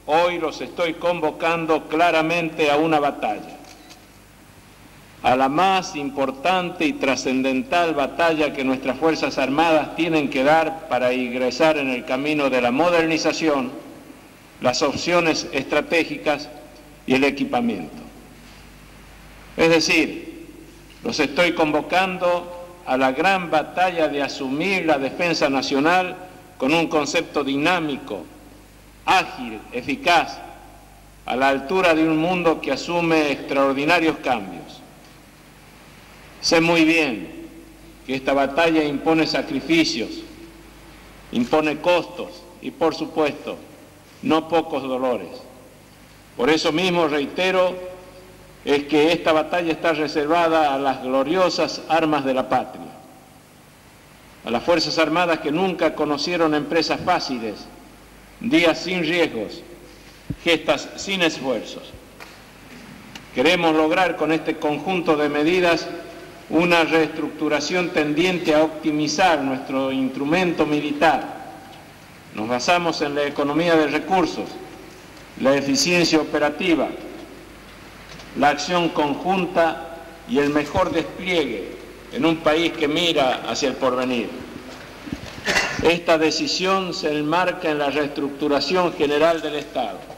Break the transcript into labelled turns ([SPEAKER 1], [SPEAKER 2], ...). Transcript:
[SPEAKER 1] hoy los estoy convocando claramente a una batalla, a la más importante y trascendental batalla que nuestras Fuerzas Armadas tienen que dar para ingresar en el camino de la modernización, las opciones estratégicas y el equipamiento. Es decir, los estoy convocando a la gran batalla de asumir la defensa nacional con un concepto dinámico, ágil, eficaz, a la altura de un mundo que asume extraordinarios cambios. Sé muy bien que esta batalla impone sacrificios, impone costos y, por supuesto, no pocos dolores. Por eso mismo reitero es que esta batalla está reservada a las gloriosas armas de la patria, a las Fuerzas Armadas que nunca conocieron empresas fáciles, días sin riesgos, gestas sin esfuerzos. Queremos lograr con este conjunto de medidas una reestructuración tendiente a optimizar nuestro instrumento militar. Nos basamos en la economía de recursos, la eficiencia operativa, la acción conjunta y el mejor despliegue en un país que mira hacia el porvenir. Esta decisión se enmarca en la reestructuración general del Estado.